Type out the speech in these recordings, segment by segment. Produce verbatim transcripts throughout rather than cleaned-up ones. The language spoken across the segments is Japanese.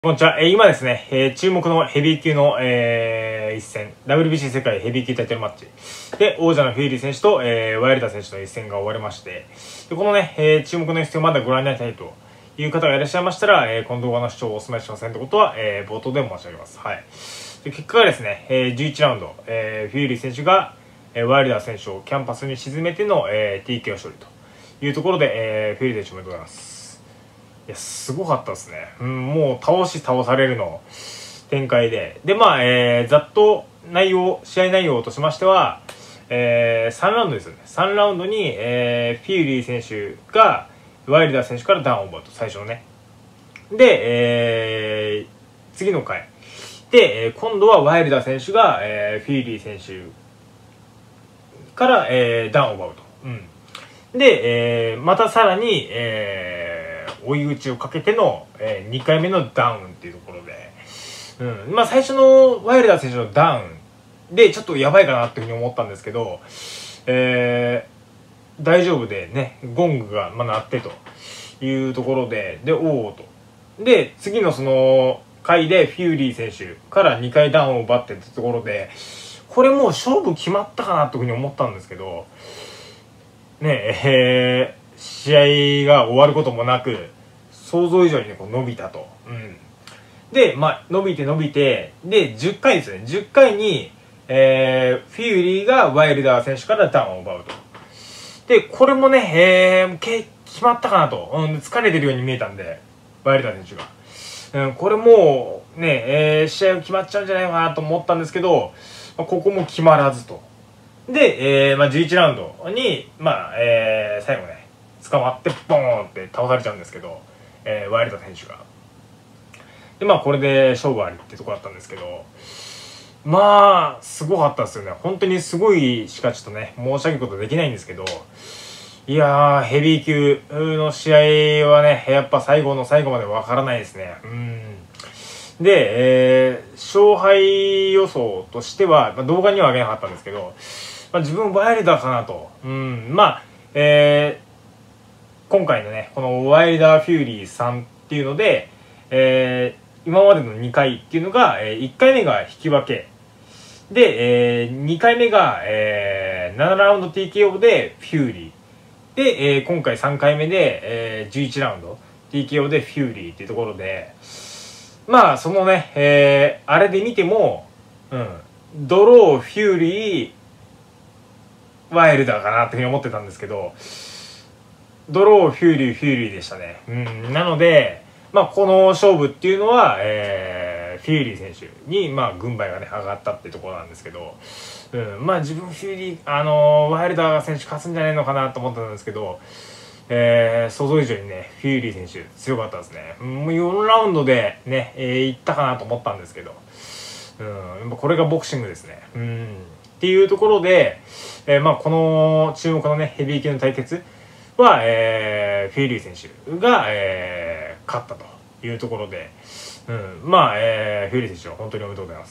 こんにちは。えー、今ですね、えー、注目のヘビー級の、えー、一戦、ダブリュービーシー 世界ヘビー級タイトルマッチで、王者のフューリー選手と、えー、ワイルダー選手の一戦が終わりまして、でこのね、えー、注目の一戦をまだご覧になりたいという方がいらっしゃいましたら、えー、この動画の視聴をお勧めしませんということは、えー、冒頭でも申し上げます。はい。で結果がですね、えー、じゅういちラウンド、えー、フューリー選手が、えー、ワイルダー選手をキャンパスに沈めての、えー、ティーケーオー 勝利というところで、えー、フューリー選手おめでとうございます。いや、すごかったですね。うん、もう倒し倒されるの展開で。で、まあ、えー、ざっと内容、試合内容としましては、えー、さんラウンドですよね。さんラウンドに、えー、フューリー選手がワイルダー選手からダウンを奪うと、最初のね。で、えー、次の回。で、えー、今度はワイルダー選手が、えー、フューリー選手から、えー、ダウンを奪うと。うん。で、えー、またさらに、えー、追い打ちをかけての、えー、にかいめのダウンっていうところで、うん、まあ最初のワイルダー選手のダウンでちょっとやばいかなっていうふうに思ったんですけど、えー、大丈夫でね、ゴングがまあ鳴ってというところで、で、おおと。で、次のその回でフューリー選手からにかいダウンを奪ってってところで、これもう勝負決まったかなというふうに思ったんですけど、ねえー、試合が終わることもなく想像以上に、ね、こう伸びたと、うん、で、まあ、伸びて伸びてでじゅっかいですね。じゅっかいに、えー、フューリーがワイルダー選手からダウンを奪うと。でこれもね、えー、決まったかなと、うん、疲れてるように見えたんでワイルダー選手が、うん、これもうね、えー、試合が決まっちゃうんじゃないかなと思ったんですけど、まあ、ここも決まらずと。で、えーまあ、じゅういちラウンドに、まあえー、最後ね捕まってボーンって倒されちゃうんですけど、えー、ワイルダー選手がで、まあこれで勝負ありってとこだったんですけど、まあすごかったですよね。本当にすごいしかちょっとね申し上げることできないんですけど、いやーヘビー級の試合はねやっぱ最後の最後までわからないですね。うんで、えー、勝敗予想としては、まあ、動画には上げなかったんですけど、まあ、自分ワイルダーかなと。うん、まあ、えー、今回のね、このワイルダーフューリーさんっていうので、えー、今までのにかいっていうのが、えー、いっかいめが引き分け。で、えー、にかいめが、えー、ななラウンド ティーケーオー でフューリー。で、えー、今回さんかいめで、えー、じゅういちラウンド ティーケーオー でフューリーっていうところで、まあそのね、えー、あれで見ても、うん、ドロー、フューリー、ワイルダーかなっていうふうに思ってたんですけど、ドロー、フューリー、フューリーでしたね。うん、なので、まあこの勝負っていうのは、えー、フューリー選手に、まあ軍配がね、上がったっていうところなんですけど、うん、まあ自分フューリー、あのー、ワイルダー選手勝つんじゃないのかなと思ったんですけど、えー、想像以上にね、フューリー選手強かったですね。もうよんラウンドでね、えー、いったかなと思ったんですけど、うん、これがボクシングですね。うん、っていうところで、えー、まあこの注目のね、ヘビー級の対決は、えー、フューリー選手が、えー、勝ったというところで、うん、まあ、えー、フューリー選手は本当におめでとうございます。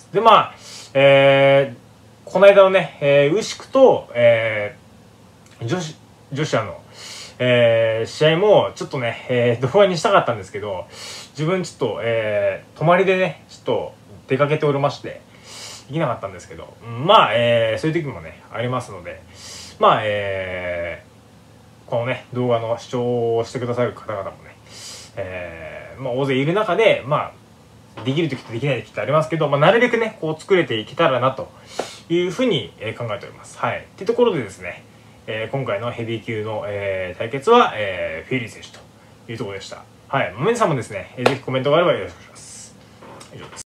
で、まあ、えー、この間のね、えー、ウシクと、えー、女子、女子あの、えー、試合もちょっとね、えー、動画にしたかったんですけど、自分ちょっと、えー、泊まりでねちょっと出かけておりましてできなかったんですけど、うん、まあ、えー、そういう時もねありますので、まあ、えー、このね動画の視聴をしてくださる方々もね、えーまあ、大勢いる中で、まあ、できる時とできない時ってありますけど、まあ、なるべくねこう作れていけたらなというふうに考えております。はい、っていうところでですね、えー、今回のヘビー級の、えー、対決は、えー、フューリー選手というところでした。はい、皆さんもですね、えー、ぜひコメントがあればよろしくお願いします。以上です。